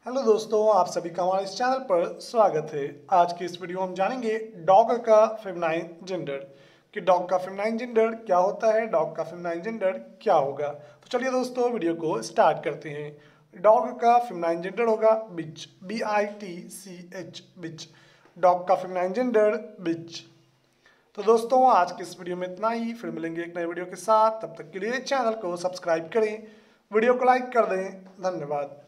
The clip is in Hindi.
हेलो दोस्तों, आप सभी का हमारे इस चैनल पर स्वागत है। आज की इस वीडियो में हम जानेंगे डॉग का फेमिनाइन जेंडर कि डॉग का फेमिनाइन जेंडर क्या होता है, डॉग का फेमिनाइन जेंडर क्या होगा। तो चलिए दोस्तों वीडियो को स्टार्ट करते हैं। डॉग का फेमिनाइन जेंडर होगा बिच, BITCH, बिच। डॉग का फेमिनाइन जेंडर बिच। तो दोस्तों आज की इस वीडियो में इतना ही, फिर मिलेंगे एक नए वीडियो के साथ। तब तक के लिए चैनल को सब्सक्राइब करें, वीडियो को लाइक कर दें। धन्यवाद।